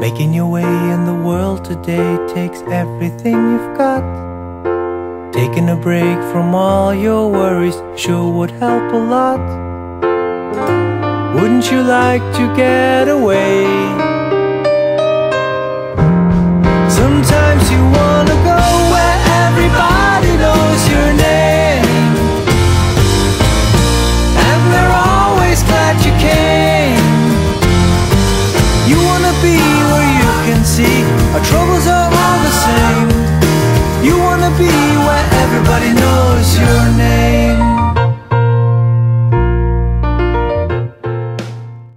Making your way in the world today takes everything you've got. Taking a break from all your worries sure would help a lot. Wouldn't you like to get away? Sometimes you wanna go where everybody knows your name, and they're always glad you came. You wanna be where you can see our troubles are all the same. You wanna be where everybody knows